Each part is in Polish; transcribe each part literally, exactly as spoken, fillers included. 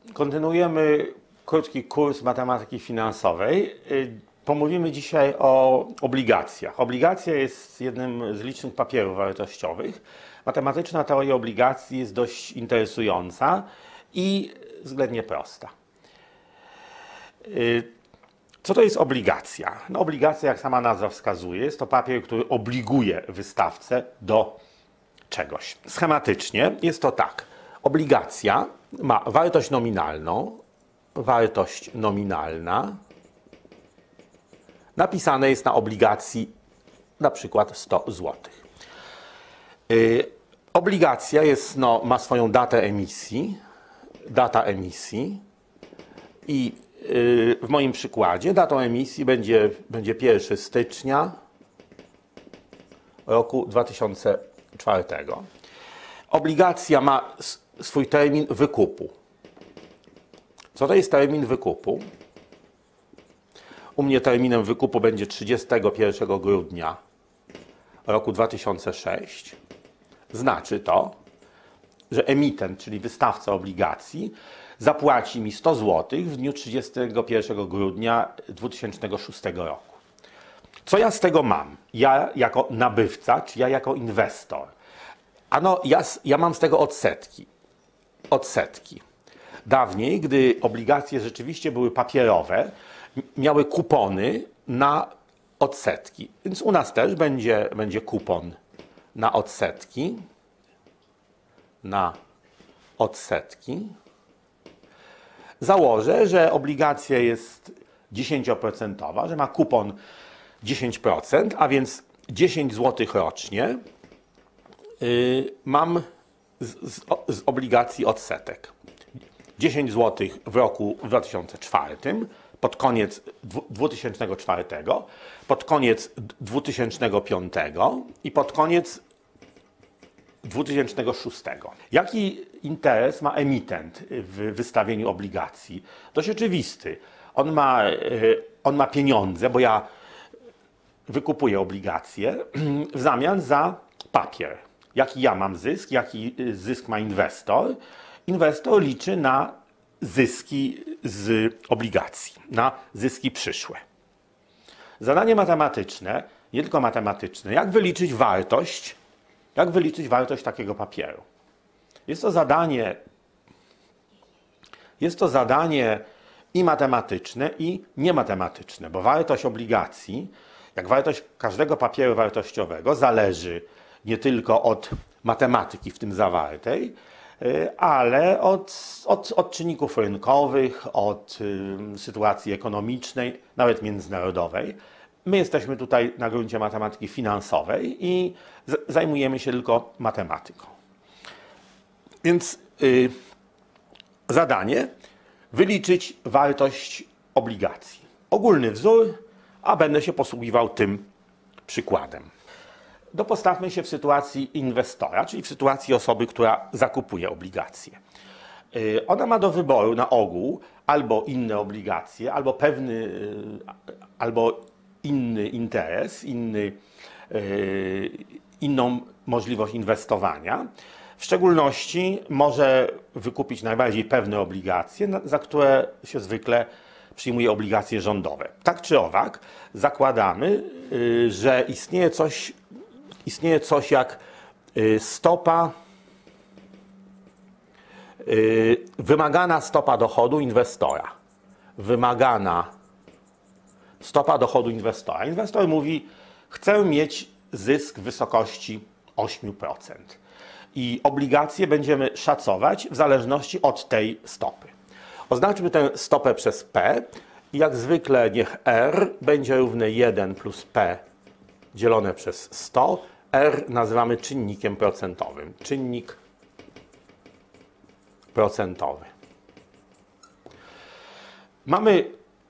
Kontynuujemy krótki kurs matematyki finansowej. Pomówimy dzisiaj o obligacjach. Obligacja jest jednym z licznych papierów wartościowych. Matematyczna teoria obligacji jest dość interesująca i względnie prosta. Co to jest obligacja? No, obligacja, jak sama nazwa wskazuje, jest to papier, który obliguje wystawcę do czegoś. Schematycznie jest to tak. Obligacja ma wartość nominalną, wartość nominalna, napisane jest na obligacji na przykład sto złotych. Yy, obligacja jest, no, ma swoją datę emisji, data emisji i yy, w moim przykładzie datą emisji będzie, będzie pierwszego stycznia roku dwa tysiące czwartego. Obligacja ma swój termin wykupu. Co to jest termin wykupu? U mnie terminem wykupu będzie trzydziestego pierwszego grudnia roku dwa tysiące szóstego. Znaczy to, że emitent, czyli wystawca obligacji, zapłaci mi sto złotych w dniu trzydziestego pierwszego grudnia dwa tysiące szóstego roku. Co ja z tego mam? Ja jako nabywca, czy ja jako inwestor? Ano, ja, ja mam z tego odsetki. Odsetki. Dawniej, gdy obligacje rzeczywiście były papierowe, miały kupony na odsetki. Więc u nas też będzie, będzie kupon na odsetki. Na odsetki. Założę, że obligacja jest dziesięcioprocentowa, że ma kupon dziesięć procent, a więc dziesięć złotych rocznie yy, mam z, z, z obligacji odsetek. dziesięć złotych w roku dwa tysiące czwartym, pod koniec dwa tysiące czwartego, pod koniec dwa tysiące piątego i pod koniec dwa tysiące szóstego. Jaki interes ma emitent w wystawieniu obligacji? Dość oczywisty. On ma, on ma pieniądze, bo ja wykupuję obligacje w zamian za papier. Jaki ja mam zysk, jaki zysk ma inwestor? Inwestor liczy na zyski z obligacji, na zyski przyszłe. Zadanie matematyczne, nie tylko matematyczne, jak wyliczyć wartość, jak wyliczyć wartość takiego papieru. Jest to zadanie, jest to zadanie i matematyczne, i niematematyczne, bo wartość obligacji, jak wartość każdego papieru wartościowego, zależy nie tylko od matematyki w tym zawartej, ale od, od, od czynników rynkowych, od y, sytuacji ekonomicznej, nawet międzynarodowej. My jesteśmy tutaj na gruncie matematyki finansowej i z, zajmujemy się tylko matematyką. Więc y, zadanie wyliczyć wartość obligacji. Ogólny wzór, a będę się posługiwał tym przykładem. Dopostawmy się w sytuacji inwestora, czyli w sytuacji osoby, która zakupuje obligacje. Ona ma do wyboru na ogół albo inne obligacje, albo pewny, albo inny interes, inny, inną możliwość inwestowania. W szczególności może wykupić najbardziej pewne obligacje, za które się zwykle przyjmuje obligacje rządowe. Tak czy owak, zakładamy, że istnieje coś, Istnieje coś jak stopa, wymagana stopa dochodu inwestora. Wymagana stopa dochodu inwestora. Inwestor mówi, chcę mieć zysk w wysokości osiem procent. I obligacje będziemy szacować w zależności od tej stopy. Oznaczmy tę stopę przez P i jak zwykle niech R będzie równe jeden plus P dzielone przez sto. R nazywamy czynnikiem procentowym. Czynnik procentowy. Mamy,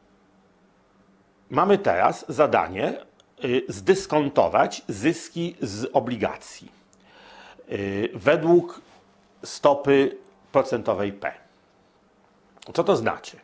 mamy teraz zadanie y, zdyskontować zyski z obligacji y, według stopy procentowej P. Co to znaczy?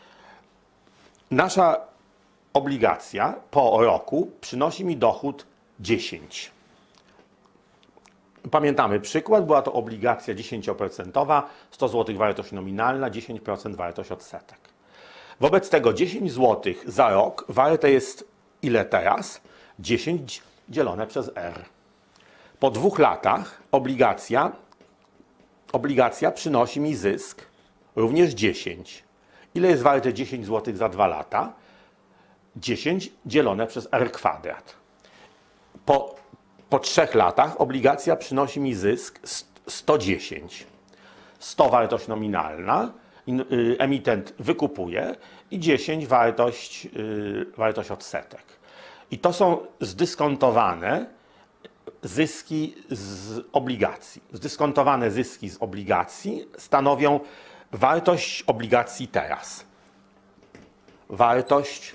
Nasza obligacja po roku przynosi mi dochód dziesięć. Pamiętamy przykład, była to obligacja dziesięcioprocentowa, sto złotych wartość nominalna, dziesięć procent wartość odsetek. Wobec tego dziesięć złotych za rok warte jest ile teraz? dziesięć dzielone przez R. Po dwóch latach obligacja, obligacja przynosi mi zysk również dziesięć. Ile jest warte dziesięć złotych za dwa lata? dziesięć dzielone przez R kwadrat. Po, po trzech latach obligacja przynosi mi zysk sto dziesięć. sto wartość nominalna, emitent wykupuje i dziesięć wartość, yy, wartość odsetek. I to są zdyskontowane zyski z obligacji. Zdyskontowane zyski z obligacji stanowią wartość obligacji teraz. Wartość,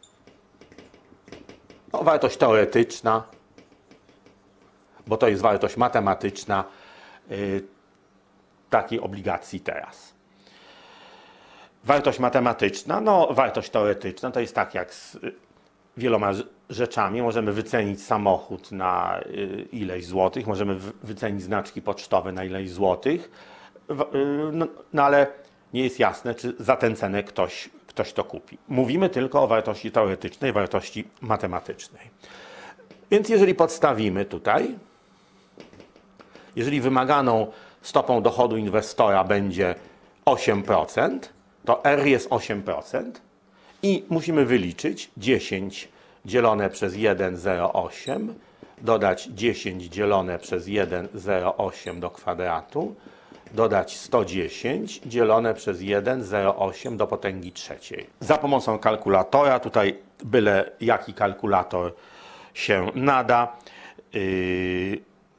no wartość teoretyczna, bo to jest wartość matematyczna yy, takiej obligacji teraz. Wartość matematyczna, no wartość teoretyczna to jest tak jak z wieloma rzeczami. Możemy wycenić samochód na ileś złotych, możemy wycenić znaczki pocztowe na ileś złotych, no, no ale nie jest jasne, czy za tę cenę ktoś, ktoś to kupi. Mówimy tylko o wartości teoretycznej, wartości matematycznej. Więc jeżeli podstawimy tutaj, jeżeli wymaganą stopą dochodu inwestora będzie osiem procent, to R jest osiem procent i musimy wyliczyć dziesięć dzielone przez jeden przecinek zero osiem, dodać dziesięć dzielone przez jeden przecinek zero osiem do kwadratu, dodać sto dziesięć dzielone przez jeden przecinek zero osiem do potęgi trzeciej. Za pomocą kalkulatora, tutaj byle jaki kalkulator się nada, yy,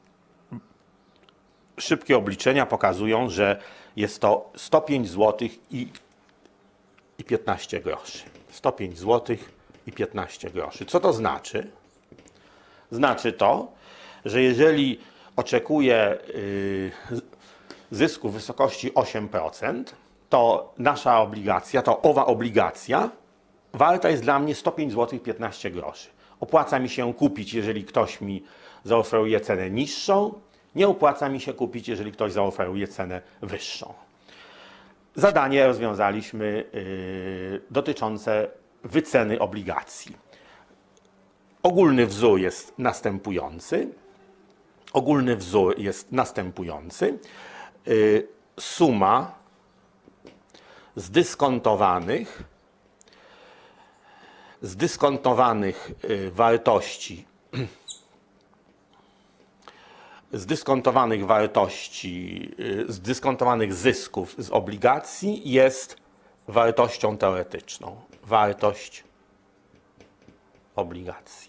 szybkie obliczenia pokazują, że jest to sto pięć złotych i, i piętnaście groszy. sto pięć złotych i piętnaście groszy. Co to znaczy? Znaczy to, że jeżeli oczekuję yy, zysku w wysokości osiem procent, to nasza obligacja, to owa obligacja warta jest dla mnie sto pięć złotych i piętnaście groszy. Opłaca mi się kupić, jeżeli ktoś mi zaoferuje cenę niższą, nie opłaca mi się kupić, jeżeli ktoś zaoferuje cenę wyższą. Zadanie rozwiązaliśmy yy, dotyczące wyceny obligacji. Ogólny wzór jest następujący. Ogólny wzór jest następujący. Yy, suma zdyskontowanych, zdyskontowanych yy, wartości zdyskontowanych wartości, zdyskontowanych zysków z obligacji jest wartością teoretyczną. Wartość obligacji.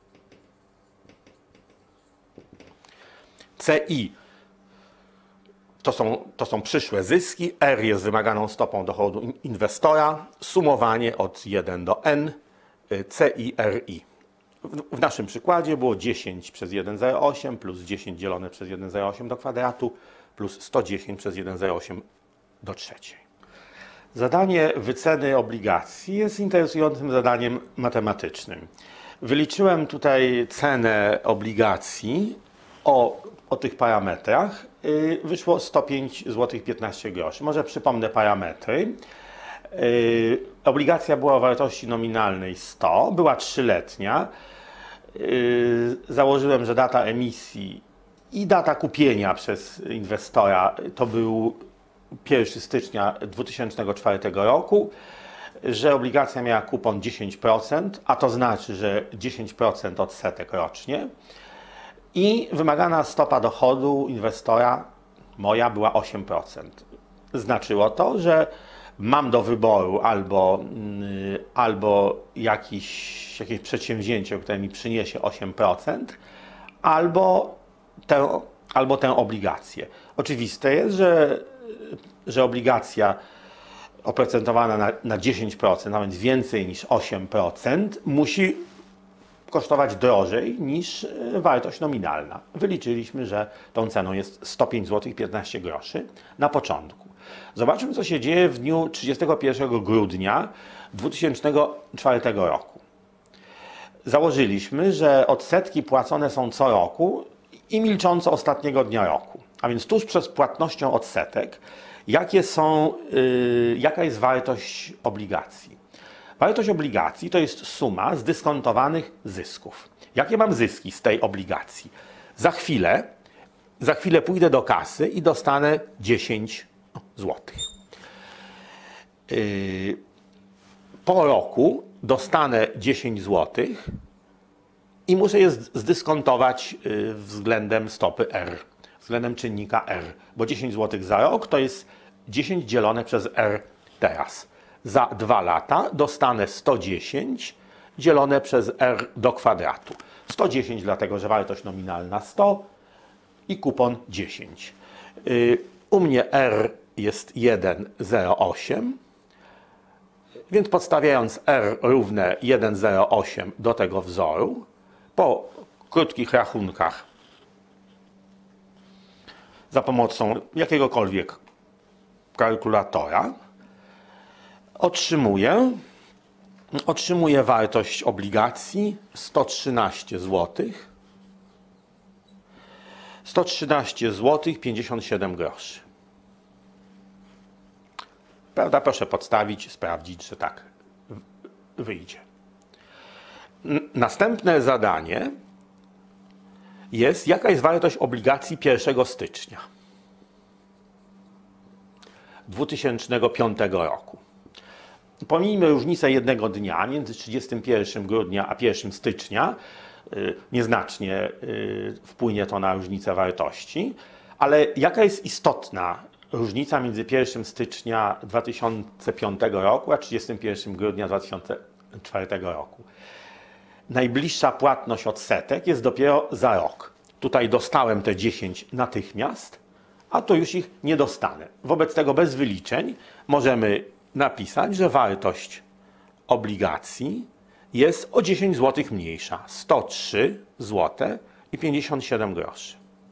C I to są, to są przyszłe zyski, R jest wymaganą stopą dochodu inwestora, sumowanie od jeden do N, C I R I. W naszym przykładzie było dziesięć przez jeden przecinek zero osiem plus dziesięć dzielone przez jeden przecinek zero osiem do kwadratu plus sto dziesięć przez jeden przecinek zero osiem do trzeciej. Zadanie wyceny obligacji jest interesującym zadaniem matematycznym. Wyliczyłem tutaj cenę obligacji o, o tych parametrach. Wyszło sto pięć złotych piętnaście groszy. Może przypomnę parametry. Yy, obligacja była o wartości nominalnej sto, była trzyletnia. Yy, założyłem, że data emisji i data kupienia przez inwestora to był pierwszego stycznia dwa tysiące czwartego roku, że obligacja miała kupon dziesięć procent, a to znaczy, że dziesięć procent odsetek rocznie i wymagana stopa dochodu inwestora moja była osiem procent. Znaczyło to, że mam do wyboru albo, albo jakiś, jakieś przedsięwzięcie, które mi przyniesie osiem procent, albo tę, albo tę obligację. Oczywiste jest, że, że obligacja oprocentowana na, na dziesięć procent, a więc więcej niż osiem procent, musi kosztować drożej niż wartość nominalna. Wyliczyliśmy, że tą ceną jest sto pięć złotych piętnaście groszy na początku. Zobaczmy, co się dzieje w dniu trzydziestego pierwszego grudnia dwa tysiące czwartego roku. Założyliśmy, że odsetki płacone są co roku i milcząco ostatniego dnia roku. A więc tuż przed płatnością odsetek, jakie są, yy, jaka jest wartość obligacji? Wartość obligacji to jest suma zdyskontowanych zysków. Jakie mam zyski z tej obligacji? Za chwilę, za chwilę pójdę do kasy i dostanę dziesięć złotych. Yy, po roku dostanę dziesięć złotych i muszę je zdyskontować yy, względem stopy R, względem czynnika R, bo dziesięć złotych za rok to jest dziesięć dzielone przez R teraz. Za dwa lata dostanę sto dziesięć dzielone przez R do kwadratu. sto dziesięć dlatego, że wartość nominalna sto i kupon dziesięć. Yy, u mnie R jest jeden przecinek zero osiem, więc podstawiając R równe jeden przecinek zero osiem do tego wzoru, po krótkich rachunkach za pomocą jakiegokolwiek kalkulatora otrzymuję, otrzymuję wartość obligacji sto trzynaście złotych, sto trzynaście złotych pięćdziesiąt siedem groszy. Prawda? Proszę podstawić, sprawdzić, że tak wyjdzie. Następne zadanie jest, jaka jest wartość obligacji pierwszego stycznia dwa tysiące piątego roku. Pomijmy różnicę jednego dnia między trzydziestym pierwszym grudnia a pierwszym stycznia. Nieznacznie wpłynie to na różnicę wartości, ale jaka jest istotna różnica między pierwszym stycznia dwa tysiące piątego roku a trzydziestym pierwszym grudnia dwa tysiące czwartego roku? Najbliższa płatność odsetek jest dopiero za rok. Tutaj dostałem te dziesięć natychmiast, a tu już ich nie dostanę. Wobec tego bez wyliczeń możemy napisać, że wartość obligacji jest o dziesięć złotych mniejsza. sto trzy złote i pięćdziesiąt siedem groszy.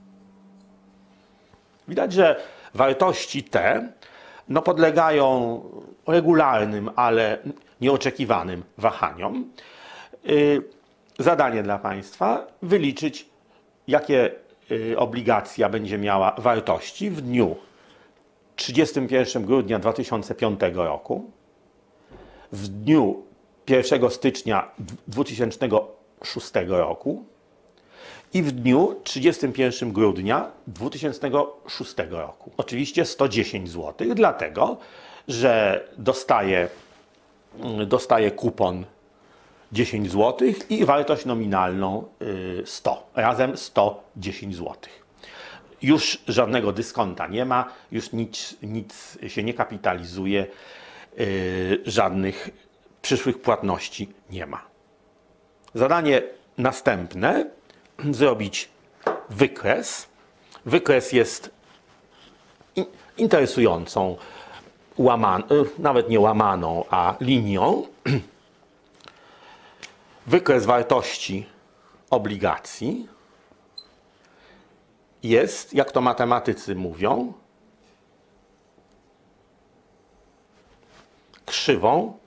Widać, że wartości te no, podlegają regularnym, ale nieoczekiwanym wahaniom. Yy, zadanie dla Państwa: wyliczyć, jakie yy, obligacja będzie miała wartości w dniu trzydziestego pierwszego grudnia dwa tysiące piątego roku, w dniu pierwszego stycznia dwa tysiące szóstego roku i w dniu trzydziestego pierwszego grudnia dwa tysiące szóstego roku. Oczywiście sto dziesięć złotych, dlatego że dostaję, dostaję kupon dziesięć złotych i wartość nominalną sto, razem sto dziesięć złotych. Już żadnego dyskonta nie ma, już nic, nic się nie kapitalizuje, yy, żadnych przyszłych płatności nie ma. Zadanie następne: zrobić wykres. Wykres jest interesującą, łaman, nawet nie łamaną, a linią. Wykres wartości obligacji jest, jak to matematycy mówią, krzywą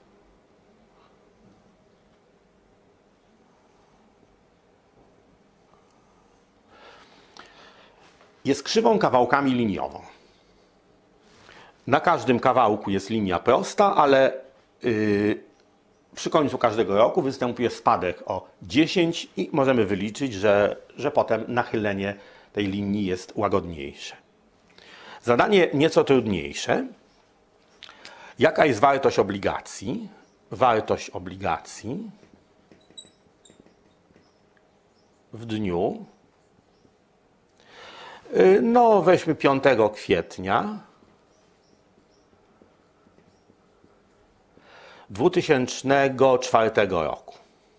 jest krzywą kawałkami liniową. Na każdym kawałku jest linia prosta, ale yy, przy końcu każdego roku występuje spadek o dziesięć i możemy wyliczyć, że, że potem nachylenie tej linii jest łagodniejsze. Zadanie nieco trudniejsze. Jaka jest wartość obligacji? Wartość obligacji w dniu, no weźmy piątego kwietnia dwa tysiące czwartego roku.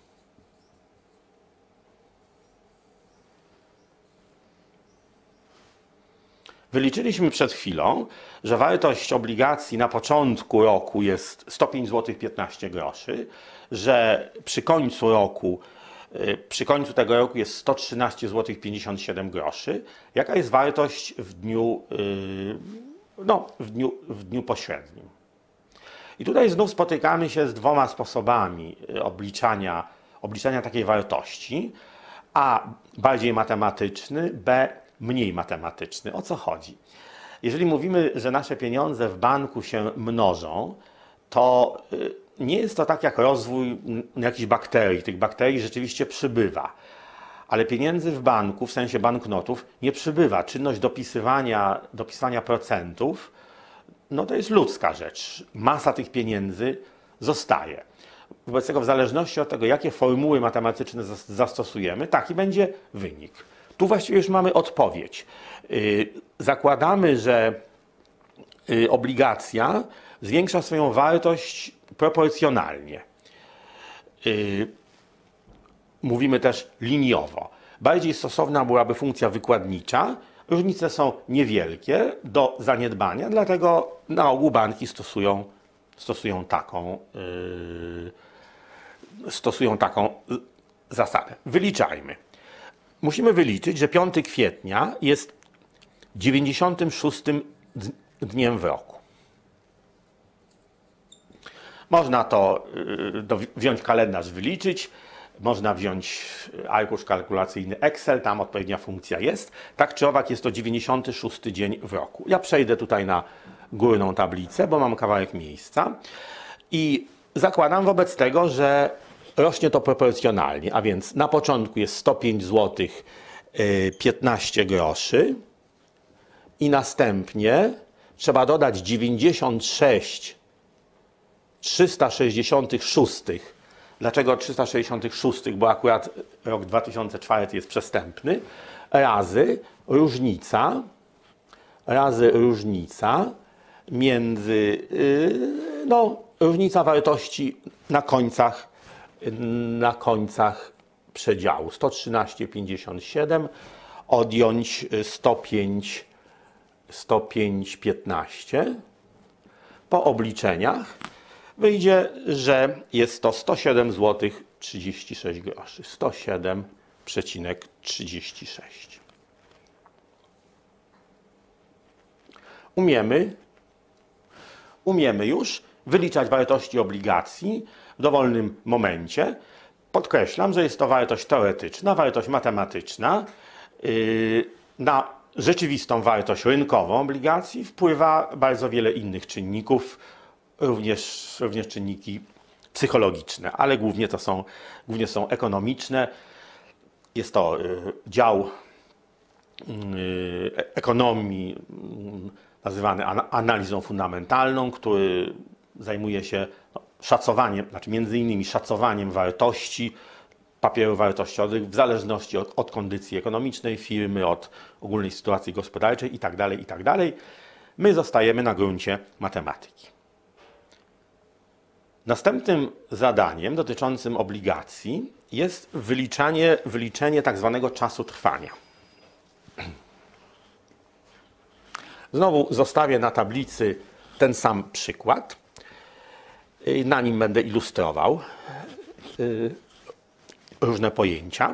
Wyliczyliśmy przed chwilą, że wartość obligacji na początku roku jest sto pięć złotych piętnaście groszy, że przy końcu roku, przy końcu tego roku jest sto trzynaście złotych pięćdziesiąt siedem groszy. Jaka jest wartość w dniu, no, w dniu, w dniu pośrednim? I tutaj znów spotykamy się z dwoma sposobami obliczania, obliczania takiej wartości, A bardziej matematyczny, B mniej matematyczny. O co chodzi? Jeżeli mówimy, że nasze pieniądze w banku się mnożą, to nie jest to tak jak rozwój jakichś bakterii. Tych bakterii rzeczywiście przybywa. Ale pieniędzy w banku, w sensie banknotów, nie przybywa. Czynność dopisywania, dopisywania procentów, no to jest ludzka rzecz. Masa tych pieniędzy zostaje. Wobec tego, w zależności od tego, jakie formuły matematyczne zastosujemy, taki będzie wynik. Tu właściwie już mamy odpowiedź. Zakładamy, że obligacja zwiększa swoją wartość proporcjonalnie. Mówimy też liniowo. Bardziej stosowna byłaby funkcja wykładnicza. Różnice są niewielkie do zaniedbania, dlatego na ogół banki stosują, stosują, taką, yy, stosują taką zasadę. Wyliczajmy. Musimy wyliczyć, że piątego kwietnia jest dziewięćdziesiątym szóstym dniem w roku. Można to yy, wziąć kalendarz, wyliczyć. Można wziąć arkusz kalkulacyjny Excel, tam odpowiednia funkcja jest. Tak czy owak jest to dziewięćdziesiąty szósty dzień w roku. Ja przejdę tutaj na górną tablicę, bo mam kawałek miejsca i zakładam wobec tego, że rośnie to proporcjonalnie, a więc na początku jest sto pięć złotych piętnaście groszy i następnie trzeba dodać dziewięćdziesiąt sześć trzysta sześćdziesiąt sześć. Dlaczego trzysta sześćdziesiąt sześć? Bo akurat rok dwa tysiące czwarty jest przestępny. Razy różnica, razy różnica między, no, różnica wartości na końcach, na końcach przedziału. sto trzynaście pięćdziesiąt siedem odjąć sto pięć, sto pięć piętnaście. Po obliczeniach wyjdzie, że jest to sto siedem złotych trzydzieści sześć groszy. sto siedem przecinek trzydzieści sześć. Umiemy, umiemy już wyliczać wartości obligacji w dowolnym momencie. Podkreślam, że jest to wartość teoretyczna, wartość matematyczna. Yy, na rzeczywistą wartość rynkową obligacji wpływa bardzo wiele innych czynników, Również, również czynniki psychologiczne, ale głównie to są, głównie są ekonomiczne. Jest to y, dział y, ekonomii y, nazywany an, analizą fundamentalną, który zajmuje się no, szacowaniem, znaczy między innymi szacowaniem wartości papierów wartościowych w zależności od, od kondycji ekonomicznej firmy, od ogólnej sytuacji gospodarczej itd., itd. My zostajemy na gruncie matematyki. Następnym zadaniem dotyczącym obligacji jest wyliczanie, wyliczenie tak zwanego czasu trwania. Znowu zostawię na tablicy ten sam przykład. Na nim będę ilustrował różne pojęcia.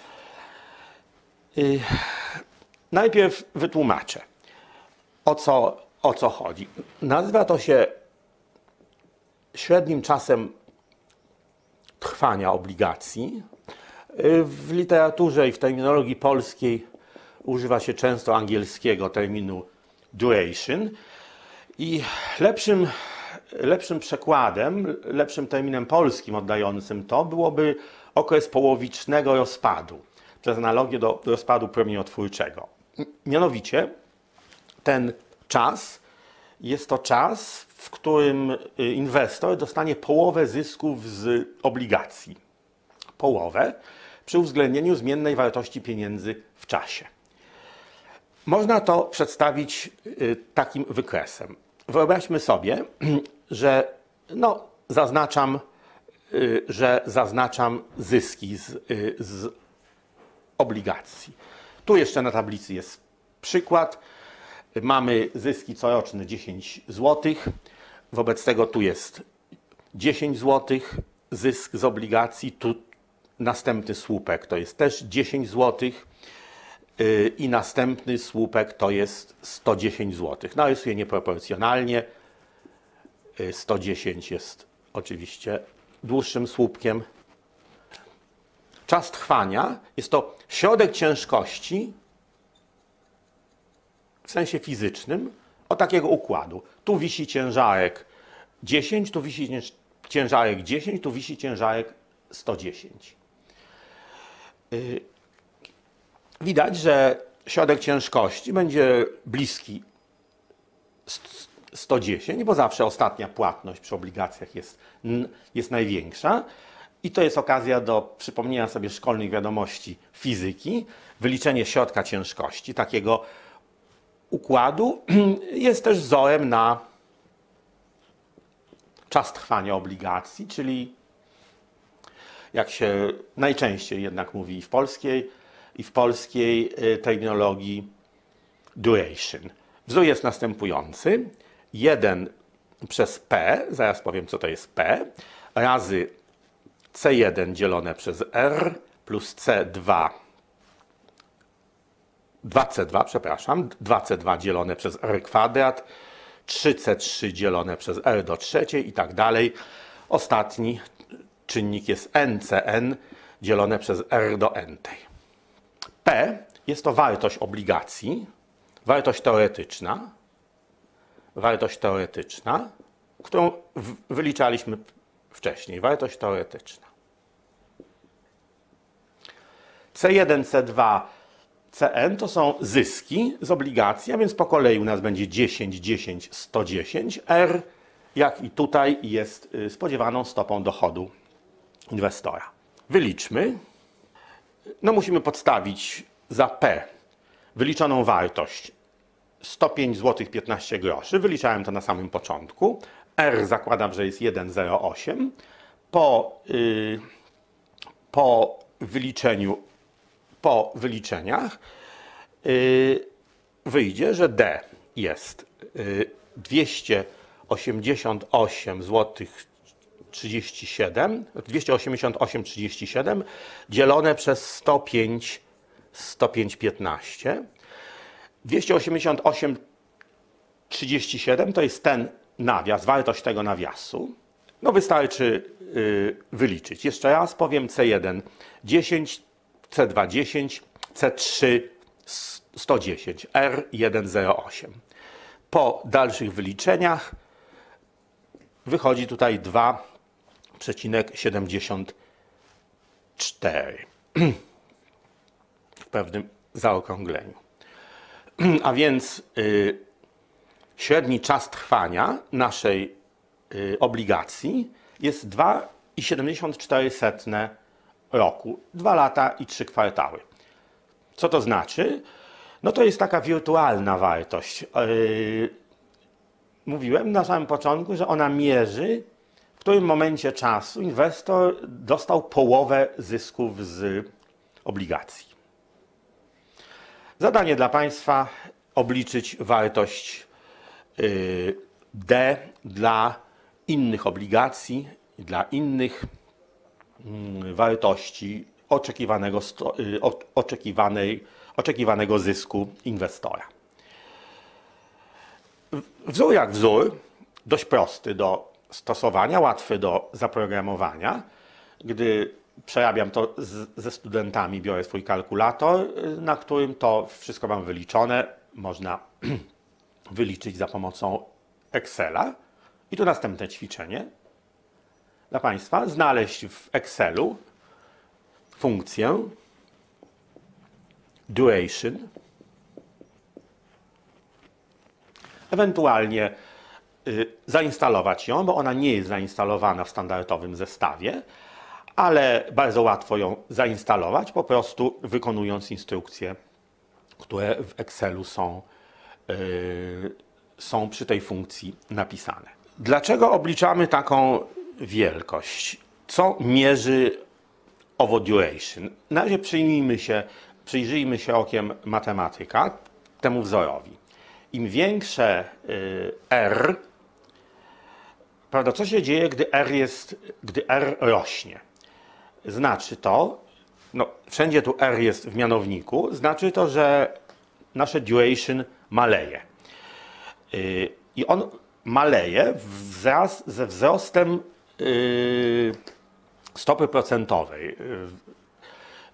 Najpierw wytłumaczę, o co, o co chodzi. Nazywa to się średnim czasem trwania obligacji. W literaturze i w terminologii polskiej używa się często angielskiego terminu duration i lepszym, lepszym przekładem, lepszym terminem polskim oddającym to byłoby okres połowicznego rozpadu, przez analogię do rozpadu promieniotwórczego. Mianowicie ten czas jest to czas, w którym inwestor dostanie połowę zysków z obligacji. Połowę przy uwzględnieniu zmiennej wartości pieniędzy w czasie. Można to przedstawić takim wykresem. Wyobraźmy sobie, że no, zaznaczam, że zaznaczam zyski z, z obligacji. Tu jeszcze na tablicy jest przykład. Mamy zyski coroczne dziesięć złotych. Wobec tego tu jest dziesięć złotych zysk z obligacji. Tu następny słupek to jest też dziesięć złotych. I następny słupek to jest sto dziesięć złotych. Narysuję nieproporcjonalnie. sto dziesięć jest oczywiście dłuższym słupkiem. czas trwania jest to środek ciężkości w sensie fizycznym o takiego układu. Tu wisi ciężarek dziesięć, tu wisi ciężarek dziesięć, tu wisi ciężarek sto dziesięć. Widać, że środek ciężkości będzie bliski sto dziesięć, bo zawsze ostatnia płatność przy obligacjach jest, jest największa. I to jest okazja do przypomnienia sobie szkolnych wiadomości fizyki. Wyliczenie środka ciężkości takiego układu jest też wzorem na czas trwania obligacji, czyli jak się najczęściej jednak mówi i w polskiej, i w polskiej terminologii duration. Wzór jest następujący. jeden przez P, zaraz powiem co to jest P, razy C jeden dzielone przez R plus C dwa, dwa C dwa, przepraszam, dwa C dwa dzielone przez R kwadrat, trzy C trzy dzielone przez R do trzeciej i tak dalej. Ostatni czynnik jest N C N dzielone przez R do N tej. P jest to wartość obligacji, wartość teoretyczna, wartość teoretyczna, którą wyliczaliśmy wcześniej, wartość teoretyczna. C jeden, C dwa, C N to są zyski z obligacji, a więc po kolei u nas będzie dziesięć, dziesięć, sto dziesięć. R, jak i tutaj, jest spodziewaną stopą dochodu inwestora. Wyliczmy. No musimy podstawić za P wyliczoną wartość sto pięć złotych piętnaście groszy. Wyliczałem to na samym początku. R zakładam, że jest jeden przecinek zero osiem. Po, yy, po wyliczeniu, po wyliczeniach yy, wyjdzie, że D jest yy, dwieście osiemdziesiąt osiem złotych trzydzieści siedem, dwieście osiemdziesiąt osiem przecinek trzydzieści siedem dzielone przez sto pięć przecinek piętnaście. dwieście osiemdziesiąt osiem przecinek trzydzieści siedem to jest ten nawias, wartość tego nawiasu. No wystarczy yy, wyliczyć. Jeszcze raz powiem C jeden dziesięć, C dwa dziesięć, C trzy sto dziesięć, R jeden przecinek zero osiem. Po dalszych wyliczeniach wychodzi tutaj dwa przecinek siedemdziesiąt cztery w pewnym zaokrągleniu. A więc yy, średni czas trwania naszej y, obligacji jest dwa przecinek siedemdziesiąt cztery roku. dwa lata i trzy kwartały. Co to znaczy? No to jest taka wirtualna wartość. Yy, mówiłem na samym początku, że ona mierzy, w którym momencie czasu inwestor dostał połowę zysków z obligacji. Zadanie dla Państwa: obliczyć wartość D dla innych obligacji, dla innych wartości oczekiwanego, oczekiwanej, oczekiwanego zysku inwestora. Wzór jak wzór, dość prosty do stosowania, łatwy do zaprogramowania. Gdy przerabiam to z, ze studentami, biorę swój kalkulator, na którym to wszystko mam wyliczone. Można wyliczyć za pomocą Excela. I tu następne ćwiczenie dla Państwa. Znaleźć w Excelu funkcję duration, ewentualnie y, zainstalować ją, bo ona nie jest zainstalowana w standardowym zestawie, ale bardzo łatwo ją zainstalować, po prostu wykonując instrukcje, które w Excelu są, yy, są przy tej funkcji napisane. Dlaczego obliczamy taką wielkość? Co mierzy owo duration? Na razie przyjrzyjmy się, przyjrzyjmy się okiem matematyka temu wzorowi. Im większe yy, R, prawda, co się dzieje, gdy R, jest, gdy R rośnie? Znaczy to, no, wszędzie tu R jest w mianowniku, znaczy to, że nasze duration maleje. Yy, I on maleje wraz ze wzrostem yy, stopy procentowej. Yy,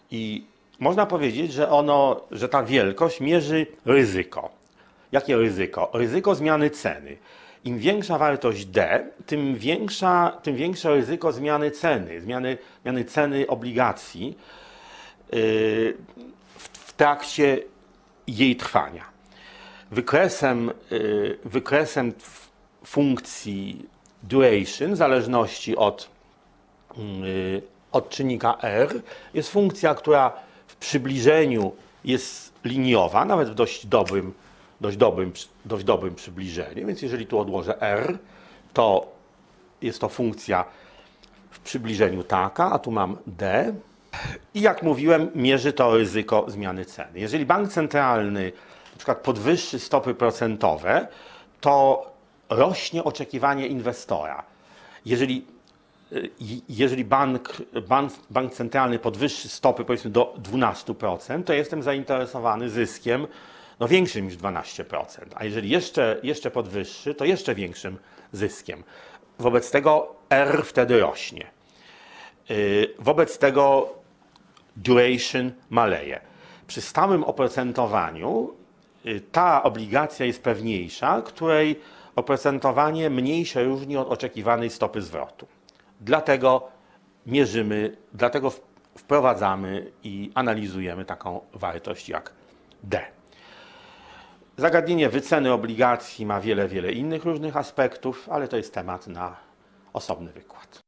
I można powiedzieć, że ono, że ta wielkość mierzy ryzyko. Jakie ryzyko? Ryzyko zmiany ceny. Im większa wartość D, tym, większa, tym większe ryzyko zmiany ceny, zmiany, zmiany ceny obligacji yy, w, w trakcie jej trwania. Wykresem, yy, wykresem funkcji duration, w zależności od, yy, od czynnika R, jest funkcja, która w przybliżeniu jest liniowa, nawet w dość dobrym Dość dobrym, dość dobrym przybliżeniu, więc jeżeli tu odłożę R, to jest to funkcja w przybliżeniu taka, a tu mam D. I jak mówiłem, mierzy to ryzyko zmiany ceny. Jeżeli bank centralny na przykład podwyższy stopy procentowe, to rośnie oczekiwanie inwestora. Jeżeli, jeżeli bank, bank, bank centralny podwyższy stopy powiedzmy do dwunastu procent, to jestem zainteresowany zyskiem no większym niż dwanaście procent, a jeżeli jeszcze, jeszcze podwyższy, to jeszcze większym zyskiem. Wobec tego R wtedy rośnie. Wobec tego duration maleje. Przy stałym oprocentowaniu ta obligacja jest pewniejsza, której oprocentowanie mniej się różni od oczekiwanej stopy zwrotu. Dlatego mierzymy, dlatego wprowadzamy i analizujemy taką wartość jak D. Zagadnienie wyceny obligacji ma wiele, wiele innych różnych aspektów, ale to jest temat na osobny wykład.